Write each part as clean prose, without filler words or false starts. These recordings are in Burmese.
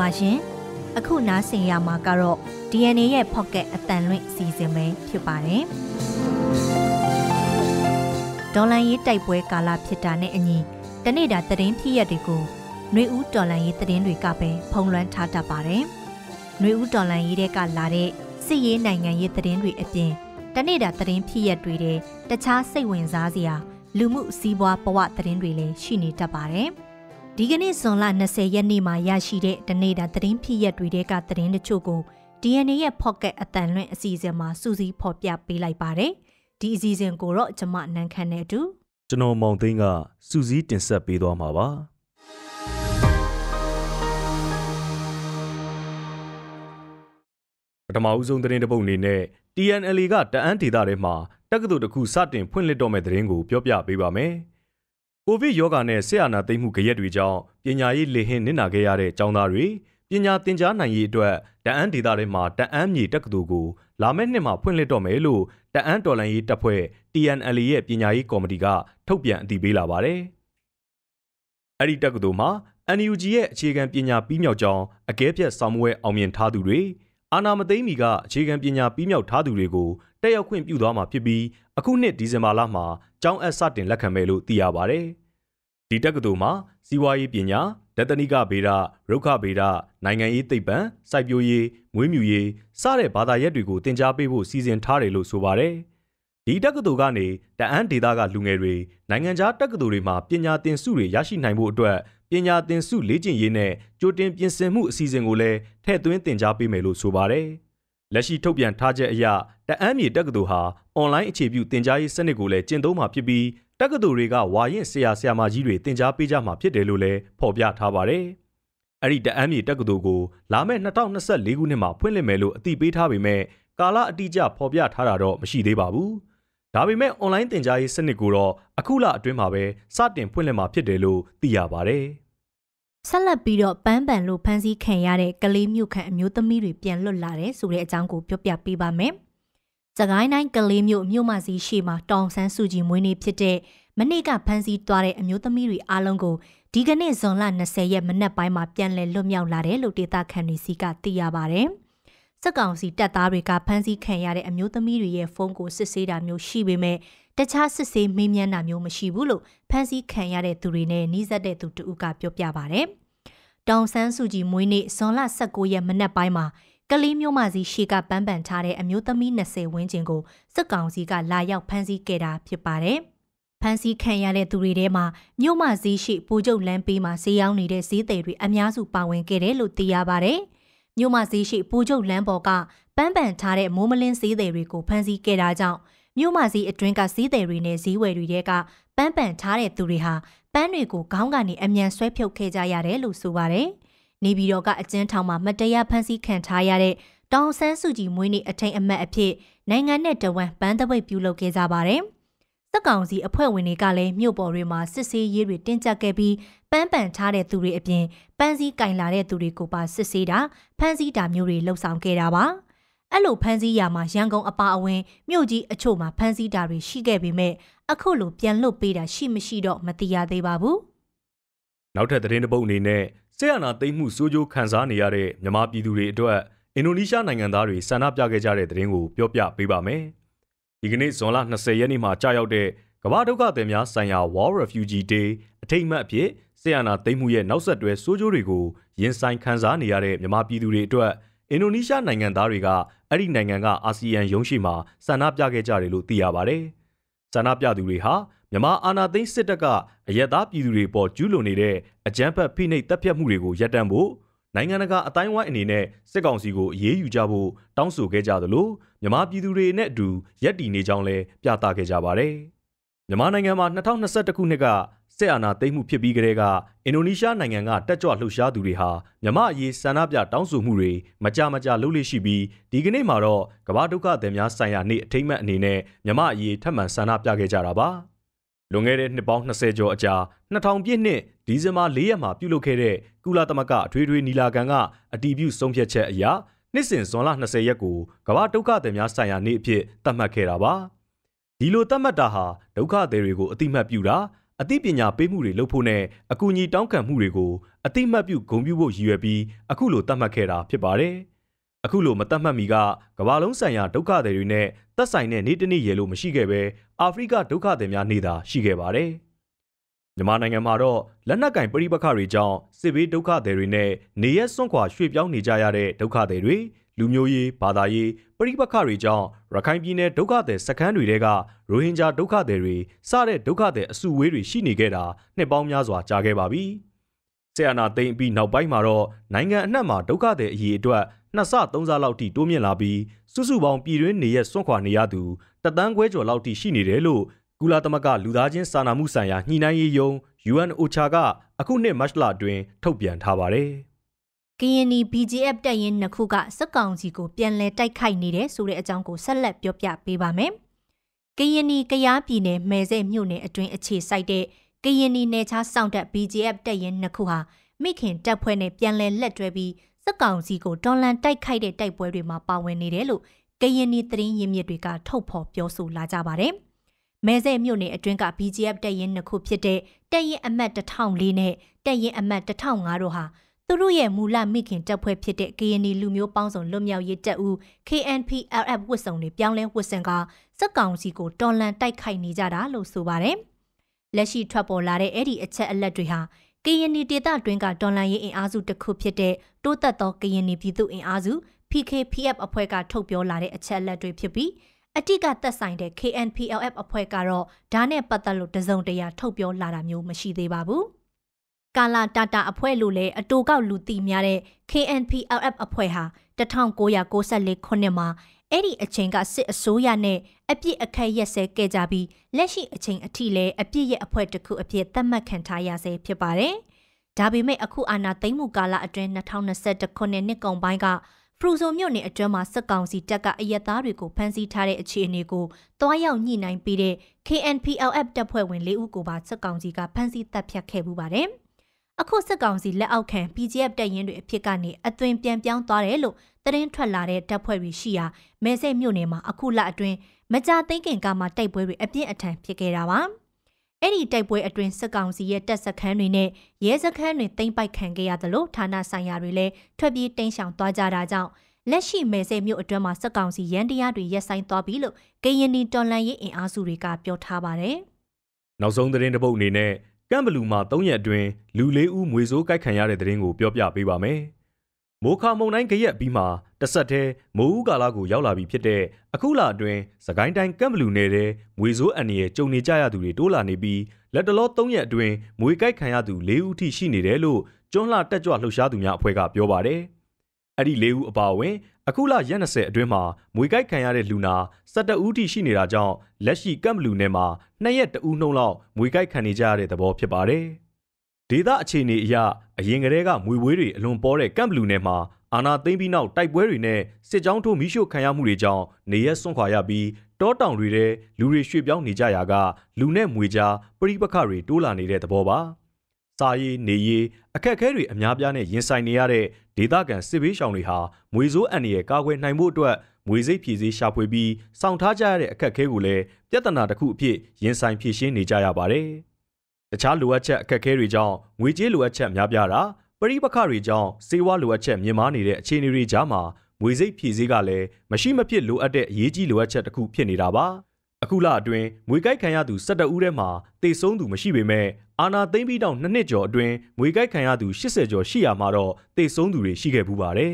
ရှင်အခုနားဆင်ရမှာကတော့ DNA ရဲ့ Pocket အတန်လွင့်အစီအစဉ်ပဲဖြစ်ပါတယ်ဒေါ်လာရေးတိုက်ပွဲကာလဖြစ်တာနဲ့အညီတနေ့တာသတင်းဖြစ်ရတွေကိုຫນွေဦးဒေါ်လာရေးသတင်းတွေကပဲဖုံးလွှမ်းထားတတ်ပါတယ်ຫນွေဦးဒေါ်လာရေးတွေကလာတဲ့စစ်ရေးနိုင်ငံရေးသတင်းတွေအပြင်တနေ့တာသတင်းဖြစ်ရတွေတဲ့တခြားစိတ်ဝင်စားစရာလူမှုစီးပွားဘဝသတင်းတွေလည်းရှိနေတတ်ပါတယ်ဒီကနေ့ဇွန်လ20ရက်နေ့မှာရရှိတဲ့တနေ့တာသတင်းဖြစ်ရတွေကသတင်းတချို့ကို DNA ရဲ့ Pocket အတန်လွင့်အစီအစဉ်မှာစူးစီးဖော်ပြပေးလိုက်ပါတယ်ဒီအစီအစဉ်ကိုတော့ကျမနန်းခမ်းနဲ့အတူကျွန်တော်မောင်သိန်းကစူးစီးတင်ဆက်ပေးသွားမှာပါပထမဦးဆုံးသတင်းတစ်ပုဒ်အနေနဲ့ TNLA ကတအန်းဒေသထဲမှာတက္ကသိုလ်တစ်ခုစတင်ဖွင့်လှစ်တော့မယ့်သတင်းကိုပြောပြပေးပါမယ်ကိုဗစ်ရောဂါနဲ့ဆရာနာသိမ်းမှုကြရက်တွေကြောင့်ပညာရေးလေဟင်းနစ်နာခဲ့ရတဲ့ကျောင်းသားတွေပညာသင်ကြားနိုင်ရေးအတွက်တအန်းဒေသထဲမှာတအန်းမြေတက္ကသိုလ်ကိုလာမယ့်နှစ်မှာဖွင့်လှစ်တော့မယ်လို့တအန်းတော်လှန်ရေးတပ်ဖွဲ့ TNLA ရဲ့ပညာရေးကော်မတီကထုတ်ပြန်အတည်ပြုလာပါတယ်။အဲ့ဒီတက္ကသိုလ်မှာ NUG ရဲ့အခြေခံပညာပြီးမြောက်ကြောင်းအကဲဖြတ်ဆောင်မွဲအောင်မြင်ထားသူတွေအာဏာမသိမ်းမီကအခြေခံပညာပြီးမြောက်ထားသူတွေကိုတက်ရောက်ခွင့်ပြုသွားမှာဖြစ်ပြီးအခုနှစ်ဒီဇင်ဘာလမှာကျောင်းအပ်စတင်လက်ခံမယ်လို့သိရပါတယ်။ဒီတက္ကသိုလ်မှာစီးပွားရေးပညာဒသနိကဗေဒရုက္ခဗေဒနိုင်ငံရေးသိပ္ပံစိုက်ပျိုးရေးမွေးမြူရေးစတဲ့ဘာသာရပ်တွေကိုသင်ကြားပေးဖို့စီစဉ်ထားတယ်လို့ဆိုပါတယ်။ဒီတက္ကသိုလ်ကနေတအန်းဒေသကလူငယ်တွေနိုင်ငံခြားတက္ကသိုလ်တွေမှာပညာသင်ဆုတွေရရှိနိုင်ဖို့အတွက်ပညာသင်ဆုလေ့ကျင့်ရေးနဲ့ကြိုတင်ပြင်ဆင်မှုအစီအစဉ်ကိုလည်းထည့်သွင်းသင်ကြားပေးမယ်လို့ဆိုပါတယ်။လက်ရှိထုတ်ပြန်ထားချက်အရတအန်းမြေတက္ကသိုလ်ဟာအွန်လိုင်းအခြေပြုသင်ကြားရေးစနစ်ကိုလည်းကျင့်သုံးမှာဖြစ်ပြီးတက္ကသိုလ်တွေကဝါရင့်ဆရာဆရာမကြီးတွေသင်ကြားပေးကြမှာဖြစ်တယ်လို့လည်းဖော်ပြထားပါတယ်။အဲ့ဒီတအန်းမြေတက္ကသိုလ်ကိုလာမယ့်2024ခုနှစ်မှာဖွင့်လှစ်မယ်လို့အတည်ပြုထားပေမဲ့ကာလအတိအကျဖော်ပြထားတာတော့မရှိသေးပါဘူး။ဒါပေမဲ့အွန်လိုင်းသင်ကြားရေးစနစ်ကိုတော့အခုလအတွင်းမှာပဲစတင်ဖွင့်လှစ်မှာဖြစ်တယ်လို့သိရပါတယ်။ဆက်လက်ပြီးတော့ပန်းပန်လို့ဖမ်းဆီးခံရတဲ့ကလေးမြို့ခံအမျိုးသမီးတွေပြန်လွတ်လာတယ်ဆိုတဲ့အကြောင်းကိုပြောပြပေးပါမယ်။စကိုင်းတိုင်းကလေးမြို့မစီရှိမှာတောင်ဆန်းစုကြည်မွေးနေ့ဖြစ်တဲ့မနေ့ကဖမ်းဆီးသွားတဲ့အမျိုးသမီးတွေအားလုံးကိုဒီကနေ့ဇွန်လ20ရက်မနက်ပိုင်းမှာပြန်လည်လွတ်မြောက်လာတယ်လို့ဒေသခံတွေစီကသိရပါတယ်။စက်ကောင်စီတပ်သားတွေကဖမ်းဆီးခံရတဲ့အမျိုးသမီးတွေရဲ့ဖုန်းကိုစစ်ဆေးတာမျိုးရှိပေမဲ့တခြားစစ်ဆေးမေးမြန်းတာမျိုးမရှိဘူးလို့ဖမ်းဆီးခံရတဲ့သူတွေနဲ့နှိစက်တဲ့သူတဦးကပြောပြပါတယ်။တောင်ဆန်းစုကြည်မွေးနေ့ဇွန်လ19ရက်မနက်ပိုင်းမှာကလေးမြို့မစီရှိကပန်းပန်ထားတဲ့အမျိုးသမီး20ဝန်းကျင်ကိုစစ်ကောင်စီကလာရောက်ဖမ်းဆီးခဲ့တာဖြစ်ပါတယ်။ဖမ်းဆီးခံရတဲ့သူတွေထဲမှာမြို့မဈေးရှိပိုးကျုပ်လမ်းပေးမှာဈေးရောင်းနေတဲ့ဈေးသည်တွေအများစုပါဝင်ခဲ့တယ်လို့သိရပါတယ်။မြို့မဈေးရှိပိုးကျုပ်လမ်းပေါ်ကပန်းပန်ထားတဲ့မိုးမလင်းဈေးသည်တွေကိုဖမ်းဆီးခဲ့တာကြောင့်မြို့မဈေးအတွင်းကဈေးသည်တွေနဲ့ဈေးဝယ်တွေကပန်းပန်ထားတဲ့သူတွေဟာပန်းတွေကိုခေါင်းကနေအမြန်ဆွဲဖြုတ်ခဲ့ကြရတယ်လို့ဆိုပါတယ်။နေပြည်တော်ကအကျဉ်းထောင်မှာမတရားဖမ်းဆီးခံထားရတဲ့တောင်ဆန်းစုကြည်မွေးနေ့အထိမ်းအမှတ်အဖြစ်နိုင်ငံနဲ့တဝန်းပန်းသပိတ်ပြုလုပ်ခဲ့ကြပါတယ်။စက်ကောင်စီအဖွဲ့ဝင်တွေကလည်းမြို့ပေါ်တွေမှာစစ်ဆေးရေးတွေတင်းကျပ်ခဲ့ပြီးပန်းပန်ထားတဲ့သူတွေအပြင်ပန်းစည်းကင်လာတဲ့သူတွေကိုပါစစ်ဆေးတာဖမ်းဆီးတာမျိုးတွေလှုပ်ဆောင်ခဲ့တာပါ။အဲ့လိုဖမ်းဆီးရမှာရန်ကုန်အပါအဝင်မြို့ကြီးအချို့မှာဖမ်းဆီးတာတွေရှိခဲ့ပေမဲ့အခုလိုပြန်လွတ်ပေးတာရှိမရှိတော့မသိရသေးပါဘူး။နောက်ထပ်သတင်းတစ်ပုဒ်အနေနဲ့ဆရာနာသိမ်းမှုစိုးကျိုးခံစားနေရတဲ့မြန်မာပြည်သူတွေအတွက်အင်ဒိုနီးရှားနိုင်ငံသားတွေဆန္ဒပြခဲ့ကြတဲ့သတင်းကိုပြောပြပေးပါမယ်။ဒီကနေ့ဇွန်လ20ရက်နေ့မှာကြာရောက်တဲ့ကမ္ဘာဒုက္ခသည်များဆိုင်ရာ World Refugee Day အထိမ်းအမှတ်အဖြစ်ဆရာနာသိမ်းမှုရဲ့နောက်ဆက်တွဲစိုးကျိုးတွေကိုရင်ဆိုင်ခံစားနေရတဲ့မြန်မာပြည်သူတွေအတွက်အင်ဒိုနီးရှားနိုင်ငံသားတွေကအဲ့ဒီနိုင်ငံကအာဆီယံရုံးရှိမှာဆန္ဒပြခဲ့ကြတယ်လို့သိရပါတယ်။ဆန္ဒပြသူတွေဟာမြန်မာအာဏာသိမ်းစစ်တပ်ကအရက်သားပြည်သူတွေပေါ်ကျူးလွန်နေတဲ့အကြမ်းဖက်ဖိနှိပ်တပ်ဖြတ်မှုတွေကိုရပ်တန့်ဖို့နိုင်ငံတကာအတိုင်းအဝိုင်းအနေနဲ့စစ်ကောင်စီကိုအရေးယူကြဖို့တောင်းဆိုခဲ့ကြသလိုမြန်မာပြည်သူတွေနဲ့အတူရပ်တည်နေကြောင်းလည်းပြသခဲ့ကြပါတယ်။မြန်မာနိုင်ငံမှာ2021ခုနှစ်ကစစ်အာဏာသိမ်းမှုဖြစ်ပြီးကတည်းကအင်ဒိုနီးရှားနိုင်ငံကတက်ကြွလှုပ်ရှားသူတွေဟာမြန်မာအရေးဆန္ဒပြတောင်းဆိုမှုတွေမကြာလုပ်လို့ရှိပြီးဒီကနေ့မှာတော့ကမ္ဘာဒုက္ခသည်များဆိုင်ရာနေ့အထိမ်းအမှတ်အနေနဲ့မြန်မာအရေးထပ်မံဆန္ဒပြခဲ့ကြတာပါ။လွန်ခဲ့တဲ့နှစ်ပေါင်း20ကျော်အကြာ2000ပြည့်နှစ်ဒီဇင်ဘာ4ရက်မှာပြုလုပ်ခဲ့တဲ့ကုလသမဂ္ဂအထွေထွေညီလာခံကအတည်ပြုဆုံးဖြတ်ချက်အရနှစ်စဉ်ဇွန်လ20ရက်ကိုကမ္ဘာဒုက္ခသည်များဆိုင်ရာနေ့အဖြစ်သတ်မှတ်ခဲ့တာပါ။ဒီလိုသတ်မှတ်တာဟာဒုက္ခသည်တွေကိုအတိမတ်ပြုတာအသိပညာပေးမှုတွေလုပ်ဖို့နဲ့အကူအညီတောင်းခံမှုတွေကိုအတိမတ်ပြုဂုဏ်ပြုဖို့ရည်ရွယ်ပြီးအခုလိုသတ်မှတ်ခဲ့တာဖြစ်ပါတယ်။အခုလိုမသတ်မှတ်မီကကမ္ဘာလုံးဆိုင်ရာဒုက္ခသည်တွေနဲ့သက်ဆိုင်တဲ့နေ့တစ်နေ့ရေလို့မရှိခဲ့ပဲအာဖရိကဒုက္ခသည်များနေ့သာရှိခဲ့ပါတယ်။မြန်မာနိုင်ငံမှာတော့လက်နက်ကင်ပဋိပက္ခတွေကြောင့်စစ်ဘေးဒုက္ခသည်တွေနဲ့နေရက်စွန့်ခွာရွှေ့ပြောင်းနေကြရတဲ့ဒုက္ခသည်တွေလူမျိုးရေးဘာသာရေးပဋိပက္ခတွေကြောင့်ရခိုင်ပြည်နယ်ဒုက္ခသည်စခန်းတွေကရိုဟင်ဂျာဒုက္ခသည်တွေစတဲ့ဒုက္ခသည်အစုအဝေးတွေရှိနေခဲ့တာနှစ်ပေါင်းများစွာကြာခဲ့ပါပြီ။ဆီယနာသိမ့်ပြီးနောက်ပိုင်းမှာတော့နိုင်ငံအနှံ့မှာဒုက္ခသည်အရေးအတွက်2ဆ3ဆလောက်ထိတိုးမြင့်လာပြီးစုစုပေါင်းပြည်တွင်းနေရက်စွန့်ခွာနေရသူ1.5 သန်းကျော်လောက်ထိရှိနေတယ်လို့ကုလသမဂ္ဂလူသားချင်းစာနာမှုဆိုင်ရာညှိနှိုင်းရေးယုံ UNOCHA ကအခုနှစ်မတ်လအတွင်းထုတ်ပြန်ထားပါတယ်။ KNI BGF တပ်ရင်းနှစ်ခုကစစ်ကောင်စီကိုပြန်လည်တိုက်ခိုက်နေတဲ့ဆိုတဲ့အကြောင်းကိုဆက်လက်ပြောပြပေးပါမယ်။ KNI ကယားပြည်နယ်မယ်စဲ့မြို့နယ်အတွင်းအခြေစိုက်တဲ့ KNI နယ်ခြားစောင့်တပ် BGF တပ်ရင်းနှစ်ခုဟာမိခင်တပ်ဖွဲ့နဲ့ပြန်လည်လက်တွဲပြီးစစ်ကောင်စီကိုတော်လှန်တိုက်ခိုက်တဲ့တိုက်ပွဲတွေမှာပါဝင်နေတယ်လို့ KNI သတင်းရင်းမြစ်တွေကထုတ်ဖော်ပြောဆိုလာကြပါတယ်။မဲစဲ့မြို့နယ်အတွင်းက BGF တပ်ရင်းနှစ်ခုဖြစ်တဲ့တပ်ရင်းအမှတ်1004နဲ့တပ်ရင်းအမှတ်1005တို့ဟာသူတို့ရဲ့မူလမိခင်တပ်ဖွဲ့ဖြစ်တဲ့ KNI လူမျိုးပေါင်းစုံလွတ်မြောက်ရေးတပ်ဦး KNPLF ဝတ်စုံတွေပြောင်းလဲဝတ်ဆင်ကစစ်ကောင်စီကိုတော်လှန်တိုက်ခိုက်နေကြတာလို့ဆိုပါတယ်။လက်ရှိထွက်ပေါ်လာတဲ့အဲ့ဒီအချက်အလက်တွေဟာKNI ဒေသတွင်းကတော်လှန်ရေးအင်အားစုတစ်ခုဖြစ်တဲ့တိုးတက်သောKNI ပြည်သူ့အင်အားစု PKPF အဖွဲ့ကထုတ်ပြောလာတဲ့အချက်အလက်တွေဖြစ်ပြီးအတိကသက်ဆိုင်တဲ့ KNPLF အဖွဲ့ကတော့ဒါနဲ့ပတ်သက်လို့တစုံတရာထုတ်ပြောလာတာမျိုးမရှိသေးပါဘူး။ကာလာတာတာအဖွဲ့လို့လည်းအတူကောက်လူသိများတဲ့ KNPLF အဖွဲ့ဟာ1994ခုနှစ်မှာအဲ့ဒီအချိန်ကစစ်အစိုးရနဲ့အပြစ်အခက်ရက်စဲခဲ့ကြပြီးလက်ရှိအချိန်အထိလည်းအပြစ်ရဲ့အဖွဲ့တစ်ခုအဖြစ်သတ်မှတ်ခံထားရဆဲဖြစ်ပါတယ်။ဒါပေမဲ့အခုအာဏာသိမ်းမှုကာလအတွင်း2021ခုနှစ်ကုန်ပိုင်းကဖရူဆိုမြို့နယ်အတွင်းမှာစစ်ကောင်စီတပ်ကအရက်သားတွေကိုဖမ်းဆီးထားတဲ့အခြေအနေကိုတွားရောက်ညှိနှိုင်းပြီးတဲ့ KNPLF တပ်ဖွဲ့ဝင်4ဦးကိုပါစစ်ကောင်စီကဖမ်းဆီးတပ်ဖြတ်ခဲ့မှုပါတယ်။အခုစစ်ကောင်စီလက်အောက်ခံ BGF တပ်ရင်းတွေအဖြစ်ကနေအသွင်ပြန်ပြောင်းသွားတယ်လို့သတင်းထွက်လာတဲ့တပ်ဖွဲ့တွေရှိရာမဲစဲ့မြို့နယ်မှာအခုလအတွင်းမကြာသိမ်းခင်ကမှတိုက်ပွဲတွေအပြင်းအထန်ဖြစ်ခဲ့တာပါ။အဲ့ဒီတိုက်ပွဲအတွင်းစစ်ကောင်စီရဲ့တပ်စခန်းတွေနဲ့ရဲစခန်းတွေသိမ်းပိုက်ခံခဲ့ရသလိုဌာနဆိုင်ရာတွေလည်းထွက်ပြေးတိမ်းရှောင်သွားကြတာကြောင့်လက်ရှိမဲစဲ့မြို့အတွင်းမှာစစ်ကောင်စီရန်တရားတွေရပ်ဆိုင်းသွားပြီလို့KNIတော်လှန်ရေးအင်အားစုတွေကပြောထားပါတယ်။နောက်ဆုံးသတင်းတစ်ပုဒ်အနေနဲ့ကမ်ဘလူမှာ3ရက်အတွင်းလူ4ဦးမွေဆိုးကိုက်ခံရတဲ့သတင်းကိုပြောပြပေးပါမယ်။မိုခါမုန်တိုင်းကြရက်ပြီးမှတဆက်တည်းမိုးဦးကာလကိုရောက်လာပြီဖြစ်တဲ့အခုလအတွင်းစကိုင်းတိုင်းကမ်ဘလူနယ်ထဲမွေဆိုးအန်ရဲ့ကြုံနေကြရသူတွေတိုးလာနေပြီးလက်တလော3ရက်အတွင်းမွေကိုက်ခံရသူ4ဦးထိရှိနေတယ်လို့ကျွန်းလှတက်ကြွလှုပ်ရှားသူများအဖွဲ့ကပြောပါတယ်။အဲ့ဒီ4ဦးအပါအဝင်အခုလရက်20အတွင်းမှာမွေကိုက်ခံရတဲ့လူနာ17ဦးထိရှိနေတာကြောင့်လက်ရှိကမ်ဘလူနယ်မှာ2ရက်2ဦးနှုံးလောက်မွေကိုက်ခံနေကြရတဲ့သဘောဖြစ်ပါတယ်။ဒေသအခြေအနေအရအရင်ကတည်းကမွေဝေးတွေအလွန်ပေါ်တဲ့ကမ်ဘလူနယ်မှာအာနာသိမ့်ပြီးနောက်တိုက်ပွဲတွေနဲ့စစ်ကြောင်းထိုးမိရှို့ခံရမှုတွေကြောင့်နေရက်စွန့်ခွာရပြီးတောတောင်တွေထဲလူတွေရွှေ့ပြောင်းနေကြရာကလူနဲ့မွေကြားပဋိပက္ခတွေတိုးလာနေတဲ့သဘောပါ။စာရေးနေရေးအခက်အခဲတွေအများပြားနဲ့ရင်ဆိုင်နေရတဲ့ဒေသခံစစ်ဘေးရှောင်တွေဟာမွေဆိုးအန်ရဲ့ကာကွယ်နိုင်ဖို့အတွက်မွေစိတ်ဖြည့်ဆည်းရှာဖွေပြီးစောင့်ထားကြရတဲ့အခက်အခဲကိုလည်းပြဿနာတစ်ခုအဖြစ်ရင်ဆိုင်ဖြေရှင်းနေကြရပါတယ်။တခြားလိုအပ်ချက်အခက်အခဲတွေကြောင့်ငွေကြေးလိုအပ်ချက်များပြားတာပရိပခတွေကြောင့်စေဝါလိုအပ်ချက်မြင့်မားနေတဲ့အခြေအနေတွေကြားမှာမွေစိတ်ဖြည့်ဆည်းကလည်းမရှိမဖြစ်လိုအပ်တဲ့အရေးကြီးလိုအပ်ချက်တစ်ခုဖြစ်နေတာပါအခုလအတွင်းမွေကိုက်ခံရသူ17ဦးထဲမှာတေဆုံးသူမရှိပေမဲ့အာနာသိမ့်ပြီးတော့2နှစ်ကျော်အတွင်းမွေကိုက်ခံရသူ80ကျော်ရှိရမှာတော့တေဆုံးသူတွေရှိခဲ့ပူးပါတယ်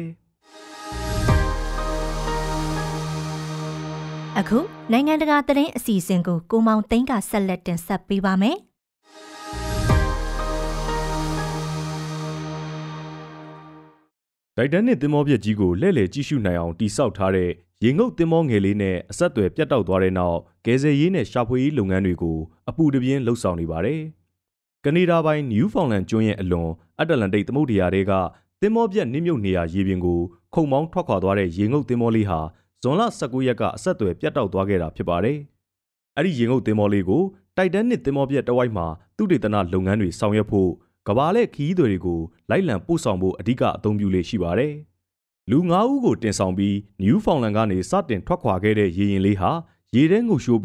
အခုနိုင်ငံတကာသတင်းအစီအစဉ်ကိုကိုမောင်သိန်းကဆက်လက်တင်ဆက်ပေးပါမယ်တိုက်တန်းနဲ့သင်္ဘောပြက်ကြီးကိုလှည့်လည်ကြည့်ရှုနိုင်အောင်တိစောက်ထားတဲ့ရေငုပ်သင်္ဘောငယ်လေးနဲ့အဆက်အသွယ်ပြတ်တောက်သွားတဲ့နောက်ကယ်ဆယ်ရေးနဲ့ရှာဖွေရေးလုပ်ငန်းတွေကိုအပူတပြင်းလှုပ်ဆောင်နေပါတယ်။ကနေဒါပိုင်းနယူးဖောင်လန်ကျွန်းရဲ့အလွန်အတ္တလန္တိတ်သမုဒ္ဒရာတွေကသင်္ဘောပြက်နစ်မြုပ်နေရာရေပြင်ကိုခုန်မောင်းထွက်ခွာသွားတဲ့ရေငုပ်သင်္ဘောလေးဟာဇွန်လ19ရက်ကအဆက်အသွယ်ပြတ်တောက်သွားခဲ့တာဖြစ်ပါတယ်။အဲ့ဒီရေငုပ်သင်္ဘောလေးကိုတိုက်တန်းနဲ့သင်္ဘောပြက်တဝိုက်မှာသုတေသနလုပ်ငန်းတွေဆောင်ရွက်ဖို့ကဘာလက်ခီးတွေကိုလိုက်လံပို့ဆောင်ဖို့အဓိကအသုံးပြုလေရှိပါတယ်။လူ9ဦးကိုတင်ဆောင်ပြီးနယူးဖောင်လန်ကနေစတင်ထွက်ခွာခဲ့တဲ့ရေရင်လေးဟာရေထဲငုပ်ရှိုးပြီး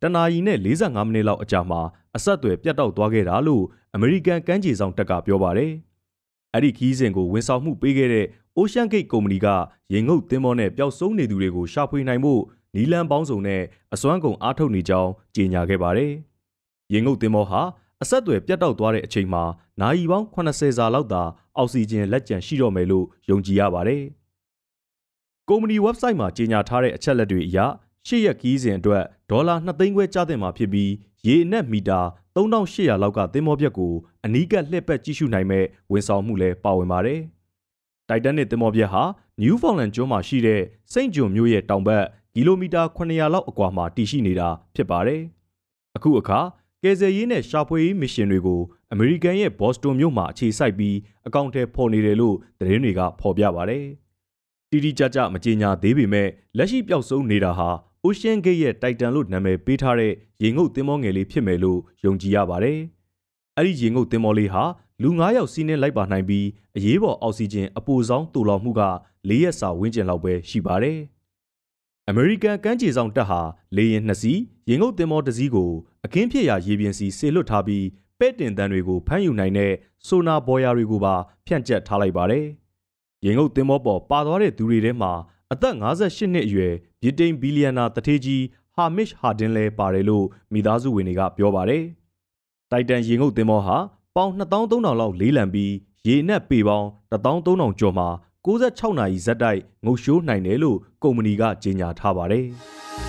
တနာရီနဲ့45မိနစ်လောက်အကြာမှာအဆက်အသွယ်ပြတ်တောက်သွားခဲ့တာလို့အမေရိကန်ကမ်းခြေဆောင်တပ်ကပြောပါတယ်။အဲ့ဒီခီးစဉ်ကိုဝန်ဆောင်မှုပေးခဲ့တဲ့ Ocean Gate ကုမ္ပဏီကရေငုပ်သင်္ဘောနဲ့ပျောက်ဆုံးနေသူတွေကိုရှာဖွေနိုင်ဖို့နီလန်ပေါင်းစုံနဲ့အစွမ်းကုန်အားထုတ်နေကြောင်းကြေညာခဲ့ပါတယ်။ရေငုပ်သင်္ဘောဟာအဆက်အသွယ်ပြတ်တောက်သွားတဲ့အချိန်မှာနာရီပေါင်း80စာလောက်သာအောက်ဆီဂျင်လက်ကျန်ရှိတော့မယ်လို့ယုံကြည်ရပါတယ်။ကုမ္ပဏီ website မှာကြေညာထားတဲ့အချက်လက်တွေအရရှေ့ရက်ခီးစဉ်အတွက်ဒေါ်လာ2သိန်းခွဲကျသင့်မှာဖြစ်ပြီးရေအနက်မီတာ3800လောက်ကသင်္ဘောပြက်ကိုအနီးကပ်လှည့်ပတ်ကြည့်ရှုနိုင်မဲ့ဝန်ဆောင်မှုလည်းပါဝင်ပါတယ်။တိုက်တန်နစ်သင်္ဘောပြက်ဟာနယူးဖောင်လန်ကျွန်းမှာရှိတဲ့စိန့်ဂျွန်မြို့ရဲ့တောင်ဘက်ကီလိုမီတာ900လောက်အကွာမှာတည်ရှိနေတာဖြစ်ပါတယ်။အခုအခါကယ်ဆယ်ရေးနဲ့ရှာဖွေရေးမစ်ရှင်တွေကိုအမေရိကန်ရဲ့ဘော့စတွန်မြို့မှာအခြေစိုက်ပြီးအကောင့်ထဲပေါ်နေတယ်လို့သတင်းတွေကဖော်ပြပါတယ်။တိတိကျကျမကြေညာသေးပေမဲ့လက်ရှိပျောက်ဆုံးနေတာဟာ Ocean Gate ရဲ့ Titan လို့နာမည်ပေးထားတဲ့ရေငုပ်သင်္ဘောငယ်လေးဖြစ်မယ်လို့ယုံကြည်ရပါတယ်။အဲ့ဒီရေငုပ်သင်္ဘောလေးဟာလူ9ယောက်စီးနှင်းလိုက်ပါနိုင်ပြီးအရေးပေါ်အောက်ဆီဂျင်အပိုဆောင်တူလောင်မှုက4ရက်စာဝန်းကျင်လောက်ပဲရှိပါတယ်။ အမေရိကန်ကမ်းခြေဆောင်တပ်ဟာလေယာဉ်2စီးရေငုပ်သင်္ဘော1စီးကိုအခင်းဖြစ်ရာရေပြင်စီဆေလွတ်ထားပြီးပဲ့တင်တန်းတွေကိုဖမ်းယူနိုင်တဲ့ဆိုနာဘော်ယာတွေကိုပါဖြန့်ကျက်ထားလိုက်ပါတယ်။ရေငုပ်သင်္ဘောပေါ်ပါသွားတဲ့သူတွေထဲမှာအသက်58နှစ်အရွယ်ဗြိတိန်ဘီလီယံနာတထေးကြီးဟာမစ်ဟာဒင်လည်းပါတယ်လို့မိသားစုဝင်တွေကပြောပါတယ်။တိုက်တန်ရေငုပ်သင်္ဘောဟာပေါင်2300လောက်လေးလံပြီးရေနက်ပေပေါင်း13000ကျော်မှာ96နာရီဇက်တိုက်ငုတ်ရှိုးနိုင်တယ်လို့ကုမ္ပဏီကကြေညာထားပါတယ်။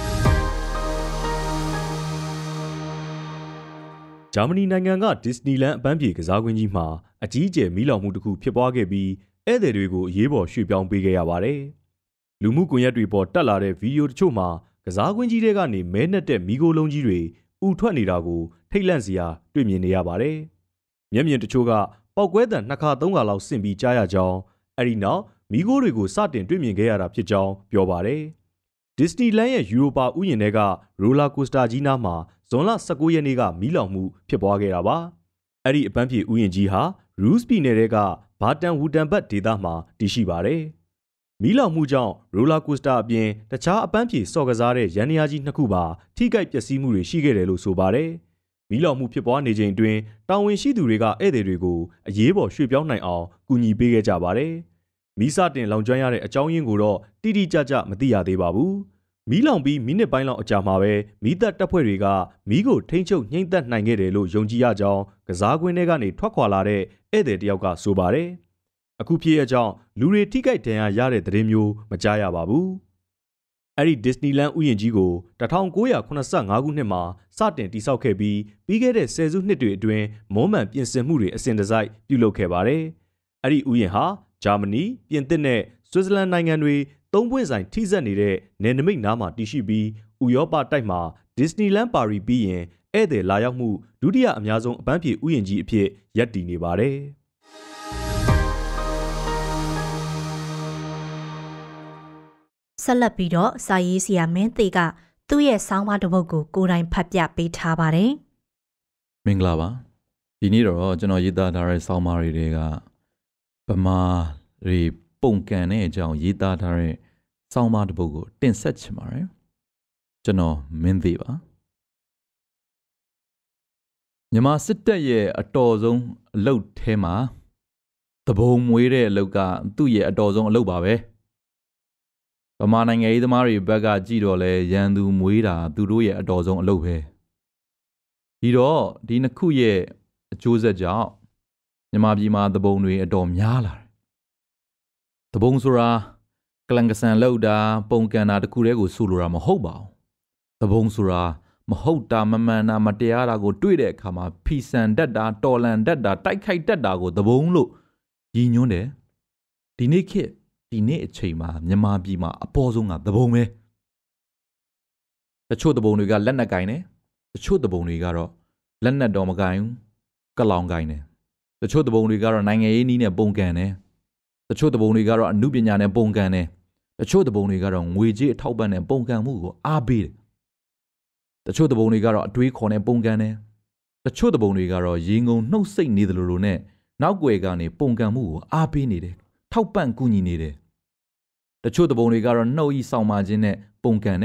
ဂျာမနီနိုင်ငံကဒစ္စနီလန်အပန်းဖြေကစားကွင်းကြီးမှာအကြီးအကျယ်မီးလောင်မှုတစ်ခုဖြစ်ပွားခဲ့ပြီးဧည့်သည်တွေကိုအရေးပေါ်ရွှေ့ပြောင်းပေးခဲ့ရပါတယ်။လူမှုကွန်ရက်တွေပေါ်တက်လာတဲ့ဗီဒီယိုတချို့မှာကစားကွင်းကြီးတွေကနေမဲနှက်တဲ့မီးခိုးလုံးကြီးတွေဥထွက်နေတာကိုထိတ်လန့်စရာတွေ့မြင်နေရပါတယ်။မျက်မြင်တချို့ကပောက်ကွဲသံ2ခါ3ခါလောက်ဆင့်ပြီးကြားရကြောင်းအဲဒီနောက်မီးခိုးတွေကိုစတင်တွေ့မြင်ခဲ့ရတာဖြစ်ကြောင်းပြောပါတယ်။ဒစ္စနီလန်ရဲ့ယူရိုပါဥယျာဉ်တွေကရိုလာကိုစတာကြီးနားမှာဇွန်လ19ရက်နေ့ကမီးလောင်မှုဖြစ်ပွားခဲ့တာပါ။အဲ့ဒီအပန်းဖြေဥယျာဉ်ကြီးဟာရူးစ်ပြည်နယ်ကဘာတန်ဝူတန်ဘတ်ဒေသမှာတည်ရှိပါတယ်။မီးလောင်မှုကြောင့်ရိုလာကိုစတာအပြင်တခြားအပန်းဖြေစော့ကစားတဲ့ရန်ရာကြီး2ခုပါထိခိုက်ပျက်စီးမှုတွေရှိခဲ့တယ်လို့ဆိုပါတယ်။မီးလောင်မှုဖြစ်ပွားနေချိန်အတွင်းတာဝန်ရှိသူတွေကဧည့်သည်တွေကိုအရေးပေါ်ရွှေ့ပြောင်းနိုင်အောင်ကူညီပေးခဲ့ကြပါတယ်။မီးစတင်လောင်ကျွမ်းရတဲ့အကြောင်းရင်းကိုတော့တိတိကျကျမသိရသေးပါဘူး။မီးလောင်ပြီးမိနစ်ပိုင်းလောက်အကြာမှာပဲမီးတပ်တပ်ဖွဲ့တွေကမီးကိုထိန်းချုပ်ငြိမ့်သက်နိုင်ခဲ့တယ်လို့ယုံကြည်ရကြောင်းကစားကွင်းထဲကနေထွက်ခွာလာတဲ့ဧည့်သည်တယောက်ကဆိုပါတယ်။အခုဖြစ်ရကြောင်းလူတွေထိခိုက်ဒဏ်ရာရတဲ့သတင်းမျိုးမကြားရပါဘူး။အဲ့ဒီဒစ္စနီလန်ဥယျာဉ်ကြီးကို1985ခုနှစ်မှာစတင်တည်ဆောက်ခဲ့ပြီးခဲ့တဲ့ဆယ်စုနှစ်တွေအတွင်းမွမ်းမံပြင်ဆင်မှုတွေအစဉ်တစိုက်ပြုလုပ်ခဲ့ပါတယ်။အဲ့ဒီဥယျာဉ်ဟာဂျာမနီ၊ပြင်သစ်နဲ့ဆွစ်ဇာလန်နိုင်ငံတွေသုံးပွင့်ဆိုင်ထိစပ်နေတဲ့နယ်နိမိတ်နားမှာတည်ရှိပြီးဥရောပတိုက်မှာဒစ္စနီလန်ပါရီပြီးရင်ဧည့်သည်လာရောက်မှုဒုတိယအများဆုံးအပန်းဖြေဥယျာဉ်ကြီးအဖြစ်ရပ်တည်နေပါတယ်။ဆက်လက်ပြီးတော့စာရေးဆရာမင်းသေးကသူ့ရဲ့ဆောင်းပါးတစ်ပုဒ်ကိုကိုယ်တိုင်ဖတ်ပြပေးထားပါတယ်။မင်္ဂလာပါ။ဒီနေ့တော့ကျွန်တော်ရေးသားထားတဲ့ဆောင်းပါးတွေကဗမာတွေပုံကန်တဲ့အကြောင်းရေးသားထားတဲ့ဆောင်းပါးတစ်ပုဒ်ကိုတင်ဆက်ချင်ပါတယ်။ကျွန်တော်မင်းသေးပါ။မြန်မာစစ်တပ်ရဲ့အတော်ဆုံးအလုပ်ထဲမှာတဘုံမွေးတဲ့အလုပ်ကသူ့ရဲ့အတော်ဆုံးအလုပ်ပါပဲ။ဗမာနိုင်ငံရေးသမားတွေဘက်ကကြည့်တော့လဲရန်သူမွေးတာသူတို့ရဲ့အတော်ဆုံးအလုပ်ပဲဒီတော့ဒီနှစ်ခုရဲ့အကျိုးဆက်ကြောင့်မြန်မာပြည်မှာတဘုံတွေအတော်များလာတယ်တဘုံဆိုတာကလန်ကဆန်လောက်တာပုံကန်တာတခုတည်းကိုဆိုလိုတာမဟုတ်ပါဘူးတဘုံဆိုတာမဟုတ်တာမမှန်တာမတရားတာကိုတွေ့တဲ့အခါမှာဖီဆန်တတ်တာတော်လန်တတ်တာတိုက်ခိုက်တတ်တာကိုတဘုံလို့ရည်ညွှန်းတယ်ဒီနေ့ခေတ်ဒီနေ့အချိန်မှာမြန်မာပြည်မှာအပေါ်ဆုံးကသဘုံပဲတချို့သဘုံတွေကလက်နက်ကင်တယ်တချို့သဘုံတွေကတော့လက်နက်တော်မကင်ဘူးကလောင်ကင်တယ်တချို့သဘုံတွေကတော့နိုင်ငံရေးနည်းနဲ့ပုံကန်တယ်တချို့သဘုံတွေကတော့အမှုပညာနဲ့ပုံကန်တယ်တချို့သဘုံတွေကတော့ငွေကြေးအထောက်ပံ့နဲ့ပုံကန်မှုကိုအားပေးတယ်တချို့သဘုံတွေကတော့အတွေးခေါ်နဲ့ပုံကန်တယ်တချို့သဘုံတွေကတော့ရေငုံနှုတ်ဆိတ်နေတယ်လို့နဲ့နောက်ွယ်ကနေပုံကန်မှုကိုအားပေးနေတယ်ထောက်ပံ့ကူညီနေတယ်တချို့သဘုံတွေကတော့နှုတ်ဤဆောင်ပါခြင်းနဲ့ပုံကန်တယ်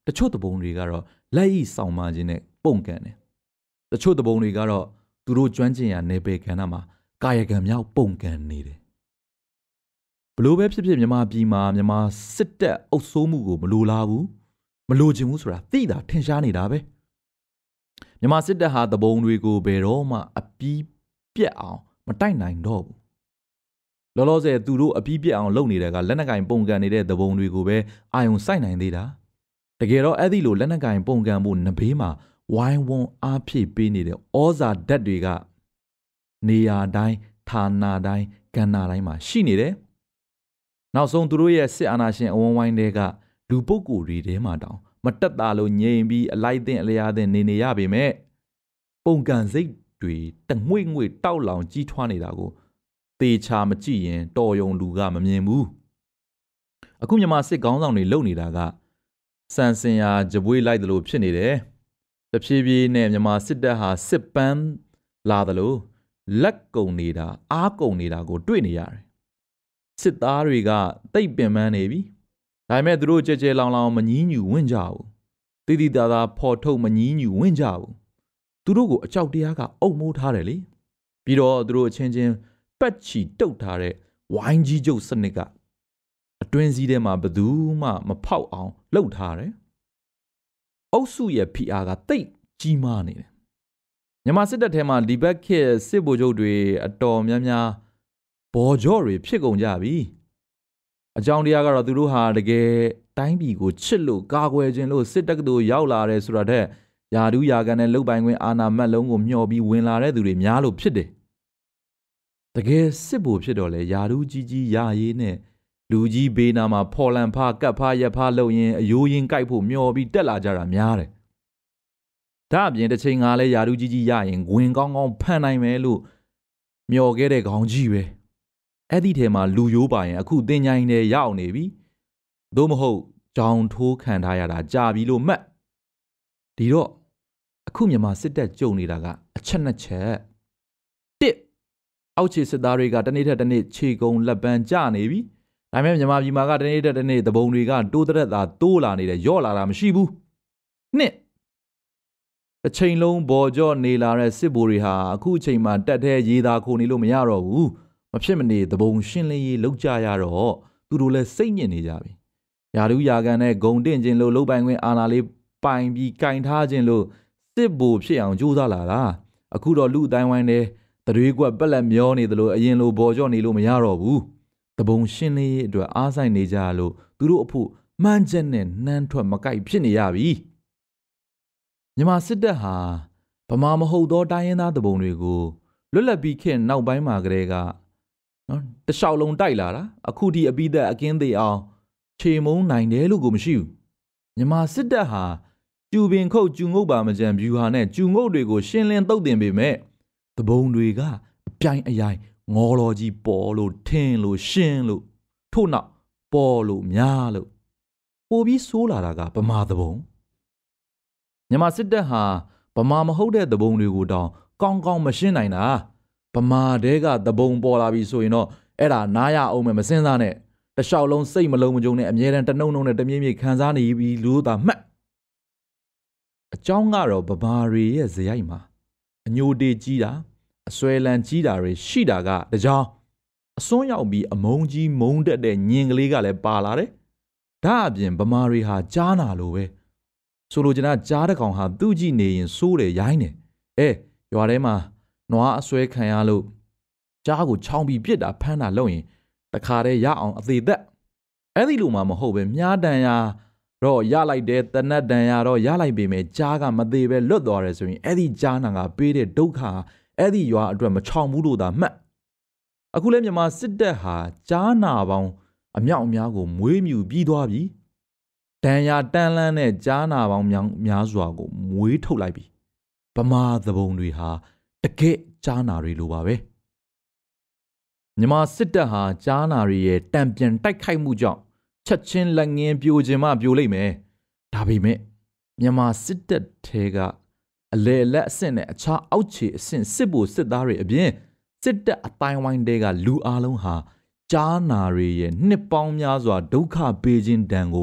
တချို့တပုံတွေကတော့လက်ဤဆောင်မှခြင်းနဲ့ပုံကန်တယ်တချို့တပုံတွေကတော့သူတို့ကျွမ်းကျင်ရာနယ်ပယ်ကဏ္ဍမှာကာယကံမြောက်ပုံကန်နေတယ်ဘလို့ပဲဖြစ်ဖြစ်မြန်မာပြည်မှာမြန်မာစစ်တပ်အုပ်စိုးမှုကိုမလိုလားဘူးမလိုချင်ဘူးဆိုတာသိတာထင်ရှားနေတာပဲမြန်မာစစ်တပ်ဟာတပုံတွေကိုဘယ်တော့မှအပီးပြက်အောင်မတိုက်နိုင်တော့ဘူးလောလောဆယ်သူတို့အပီးပြက်အောင်လုပ်နေတဲ့ကလက်နက်ကင်ပုံကန်နေတဲ့တပုံတွေကိုပဲအာယုံစိုက်နိုင်သေးတာတကယ်တော့အဲ့ဒီလိုလက်နက်ကင်ပုံကန်ဖို့နဘေးမှာဝိုင်းဝန်းအားဖြည့်ပေးနေတဲ့ဩဇာဓာတ်တွေကနေရာတိုင်းဌာနတိုင်းကဏ္ဍတိုင်းမှာရှိနေတယ်နောက်ဆုံးသူတို့ရဲ့စစ်အာဏာရှင်အဝန်းဝိုင်းတွေကလူပုဂ္ဂိုလ်တွေထဲမှာတောင်မတက်တာလို့ငြိမ်ပြီးအလိုက်တဲ့အလျားတဲ့နေရပေမဲ့ပုံကန်စိတ်တွေတငွေ့ငွေ့တောက်လောင်ကြီးထွားနေတာကိုသေချာမကြည့်ရင်တော်ယုံလူကမမြင်ဘူးအခုမြန်မာစစ်ကောင်းဆောင်တွေလုပ်နေတာကစံစင်ရာကြပွေးလိုက်သလိုဖြစ်နေတယ်တဖြည်းဖြည်းနဲ့မြန်မာစစ်တပ်ဟာစစ်ပန်းလာသလိုလက်ကုံနေတာအားကုံနေတာကိုတွေ့နေရတယ်စစ်သားတွေကတိတ်ပင်ပန်းနေပြီဒါပေမဲ့သူတို့ကြဲကြဲလောင်လောင်မငီးညူဝင့်ကြဘူးတိတိသားသားဖော်ထုတ်မငီးညူဝင့်ကြဘူးသူတို့ကိုအကြောက်တရားကအုပ်မိုးထားတယ်လေပြီးတော့သူတို့အချင်းချင်းပတ်ချီတုတ်ထားတဲ့ဝိုင်းကြီးကျုပ်စနစ်ကအတွင်းစည်းထဲမှာဘယ်သူမှမဖောက်အောင်လှုပ်ထားတယ်အုပ်စုရဲ့ PR ကတိတ်ကြီးမားနေတယ်မြန်မာစစ်တပ်ထဲမှာဒီဘက်ခေတ်စစ်ဗိုလ်ချုပ်တွေအတော်များများဘော်ကြော့တွေဖြစ်ကုန်ကြပြီအကြောင်းတရားကတော့သူတို့ဟာတကယ်တိုင်းပြည်ကိုချစ်လို့ကာကွယ်ခြင်းလို့စစ်တပ်ကတို့ရောက်လာတယ်ဆိုတာတဲ့ယာဒူးယာကန်နဲ့လုတ်ပိုင်ခွင့်အာဏာမက်လုံးကိုမျှော်ပြီးဝင်လာတဲ့သူတွေများလို့ဖြစ်တယ်တကယ်စစ်ဗိုလ်ဖြစ်တော့လေယာဒူးကြီးကြီးယာရေးနဲ့လူကြီးဘေးနာမှာဖော်လန်ဖားကပ်ဖားရက်ဖားလုပ်ရင်အယိုးရင်းကြိုက်ဖို့မျှော်ပြီးတက်လာကြတာများတယ်ဒါအပြင်တစ်ချိန်ကလည်းယာဒူးကြီးကြီးရရင်ဂွင်ကောင်းကောင်းဖန်နိုင်မယ်လို့မျှော်ခဲ့တဲ့ခေါင်းကြီးပဲအဲ့ဒီထဲမှာလူရိုးပါရင်အခုတင်ញိုင်းနေရောက်နေပြီသို့မဟုတ်ကြောင်ထိုးခံထားရတာကြာပြီလို့မှတ်ဒီတော့အခုမြန်မာစစ်တပ်ကြုံနေတာကအချက်နှစ်ချက်တစ်အောက်ခြေစစ်သားတွေကတနေ့ထက်တနေ့ခြေကုံလက်ပန်းကျနေပြီဒါပေမဲ့မြန်မာပြည်မှာကတနေ့ထက်တနေ့သဘုံတွေကတိုးတက်တာတိုးလာနေတယ်ယော့လာတာမရှိဘူးနှစ်အချိန်လုံးဘော်ကြော့နေလာတဲ့စစ်ဗိုလ်တွေဟာအခုအချိန်မှာတက်တဲ့ရေသာခိုနေလို့မရတော့ဘူးမဖြစ်မနေသဘုံရှင်းလင်းရေးလုပ်ကြရတော့သူတို့လည်းစိတ်ညစ်နေကြပြီယာဒူးယာကန်နဲ့ဂုံတင်ခြင်းလို့လုတ်ပိုင်ခွင့်အာဏာလေးပိုင်ပြီးကင်ထားခြင်းလို့စစ်ဗိုလ်ဖြစ်အောင်ကြိုးစားလာတာအခုတော့လူအတိုင်းဝိုင်းတဲ့တွေးကွက်ပက်လက်မျောနေသလိုအရင်လိုဘော်ကြော့နေလို့မရတော့ဘူးသဘုံရှင်းလင်းရေးအတွက်အားဆိုင်နေကြလို့သူတို့အဖို့မှန်းချက်နဲ့နှမ်းထွက်မကိုက်ဖြစ်နေရပြီမြန်မာစစ်တပ်ဟာဗမာမဟုတ်သောတိုင်းရင်းသားသဘုံတွေကိုလွတ်လပ်ပြီးခေတ်နောက်ပိုင်းမှာကတည်းကနော်တလျှောက်လုံးတိုက်လာတာအခုထိအပိသက်အကင်းသေးအောင်ခြေမုံနိုင်တယ်လို့ကိုမရှိဘူးမြန်မာစစ်တပ်ဟာကျူပင်ခုတ်ကျူငုတ်ပါမကြံဗျူဟာနဲ့ကျူငုတ်တွေကိုရှင်းလင်းသုတ်တင်ပေမဲ့သဘုံတွေကအပြိုင်အယိုင်ငေါ်တော်ကြီးပေါ်လို့ထင်းလို့ရှင်းလို့ထို့နောက်ပေါ်လို့များလို့ပိုပြီးဆိုးလာတာကဗမာသဘုံမြန်မာစစ်တပ်ဟာဗမာမဟုတ်တဲ့သဘုံတွေကိုတောင်ကောင်းကောင်းမရှင်းနိုင်တာဗမာတဲကသဘုံပေါ်လာပြီဆိုရင်တော့အဲ့ဒါနားရအောင်မယ်မစင်းစားနဲ့တလျှောက်လုံးစိတ်မလုံးမကြုံနဲ့အမြဲတမ်းတနှုံနှုံနဲ့တမြင့်မြင့်ခံစားနေပြီလို့သာမှတ်အကြောင်းကတော့ဗမာတွေရဲ့ဇယိုက်မှာအညိုတေးကြီးတာအစွဲလန်းကြီးတာတွေရှိတာကတကြောင်အစွန်းရောက်ပြီးအမုန်းကြီးမုန်းတက်တဲ့ညင်ကလေးကလည်းပါလာတယ်ဒါအပြင်ဗမာတွေဟာကြားနာလို့ပဲဆိုလိုချင်တာကြားတကောင်ဟာသူ့ကြည့်နေရင်စိုးတယ်ရိုင်းတယ်ရွာထဲမှာနွားအစွဲခံရလို့ကြားကိုချောင်းပြီးပြစ်တာဖမ်းတာလုပ်ရင်တခါတည်းရအောင်အသေးသက်အဲ့ဒီလိုမှမဟုတ်ပဲမြားတန်ရာတော့ရလိုက်တယ်တနတ်တန်ရာတော့ရလိုက်ပေမဲ့ကြားကမသေးပဲလွတ်သွားတယ်ဆိုရင်အဲ့ဒီကြားနာကပေးတဲ့ဒုက္ခအဲ့ဒီရွာအတွက်မချောင်ဘူးလို့သာမှတ်အခုလဲမြန်မာစစ်တပ်ဟာကြားနာပေါင်းအမြောက်အများကိုမွေးမြူပြီးသွားပြီတန်ရာတန်လန်းနဲ့ကြားနာပေါင်းများစွာကိုမွေးထုတ်လိုက်ပြီဗမာသဘုံတွေဟာတကယ့်ကြားနာတွေလိုပါပဲမြန်မာစစ်တပ်ဟာကြားနာတွေရဲ့တံပြန်တိုက်ခိုက်မှုကြောင့်ချက်ချင်းလက်ငင်းပြိုခြင်းမှပြိုလိမ့်မယ်ဒါပေမဲ့မြန်မာစစ်တပ်ထဲကအလေလက်အဆင့်နဲ့အခြားအောက်ခြေအဆင့်စစ်ဗိုလ်စစ်သားတွေအပြင်စစ်တပ်အတိုင်းဝိုင်းတွေကလူအလုံးဟာကြားနာတွေရဲ့နှစ်ပေါင်းများစွာဒုက္ခပေးခြင်းဒဏ်ကို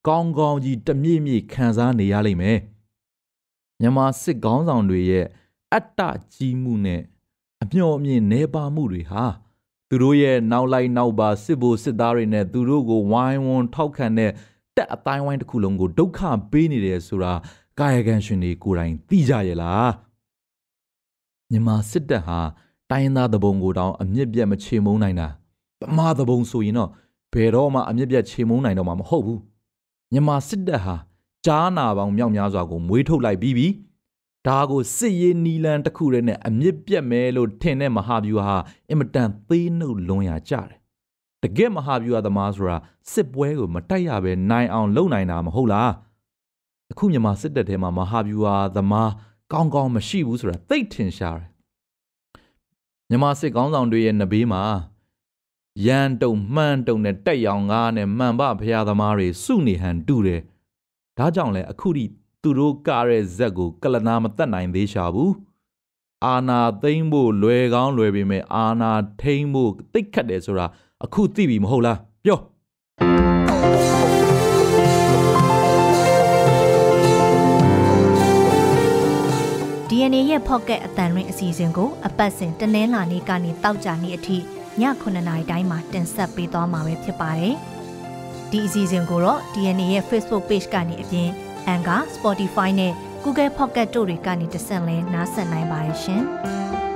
ကောင်းကောင်းကြီးတမြင့်မြင့်ခံစားနေရလိမ့်မယ်မြန်မာစစ်ကောင်းဆောင်တွေရဲ့အတ္တကြီးမှုနဲ့အမျှော်အမြင်နှဲပါမှုတွေဟာသူတို့ရဲ့နောက်လိုက်နောက်ပါစစ်ဘိုလ်စစ်သားတွေနဲ့သူတို့ကိုဝိုင်းဝန်းထောက်ခံတဲ့တက်အတိုင်းဝိုင်းတစ်ခုလုံးကိုဒုက္ခပေးနေတယ်ဆိုတာကာယကံရှင်တွေကိုယ်တိုင်သိကြရဲ့လားမြန်မာစစ်တပ်ဟာတိုင်းသားတဘုံကိုတောင်အမြင့်ပြတ်မချေမုန်းနိုင်တာဗမာတဘုံဆိုရင်တော့ဘယ်တော့မှအမြင့်ပြတ်ချေမုန်းနိုင်တော့မှာမဟုတ်ဘူးမြန်မာစစ်တပ်ဟာကြားနာပေါင်းမြောက်များစွာကိုမွေးထုတ်လိုက်ပြီးဒါကိုစစ်ရေးနီလန်တစ်ခုတည်းနဲ့အမြင့်ပြတ်မယ်လို့ထင်တဲ့မဟာဗျူဟာအင်မတန်သေးနှုတ်လွန်ရကြတယ်တကယ်မဟာဗျူဟာသမားဆိုတာစစ်ပွဲကိုမတိုက်ရဘဲနိုင်အောင်လုပ်နိုင်တာမဟုတ်လားအခုမြန်မာစစ်တပ်ထဲမှာမဟာဗျူဟာသမားကောင်းကောင်းမရှိဘူးဆိုတာသိထင်ရှားတယ်မြန်မာစစ်ကောင်းဆောင်တွေရဲ့နဘေးမှာရန်တုံမှန်တုံနဲ့တက်ရောင်ကားနဲ့မှန်ပဖရာသမားတွေစုနေဟန်တူတယ်ဒါကြောင့်လဲအခုထိသူတို့ကားတဲ့ဇက်ကိုကလနာမတတ်နိုင်သေးရှာဘူးအာနာသိမ့်ဖို့လွယ်ကောင်းလွယ်ပေမဲ့အာနာထိမ့်ဖို့တိတ်ခတ်တယ်ဆိုတာအခုသိပြီမဟုတ်လားပြော DNA ရဲ့ Pocket အတန်ရင်းအစီအစဉ်ကိုအပတ်စဉ်တနင်္လာနေ့ကနေတောက်ကြနေ့အထိည9:00 နာရီတိုင်းမှာတင်ဆက်ပေးသွားမှာပဲဖြစ်ပါတယ်။ဒီအစီအစဉ်ကိုတော့ DNA ရဲ့ Facebook Page ကနေအပြင် Anchor, Spotify နဲ့ Google Pocket တို့တွေကနေတဆင့်လဲနားဆင်နိုင်ပါတယ်ရှင်။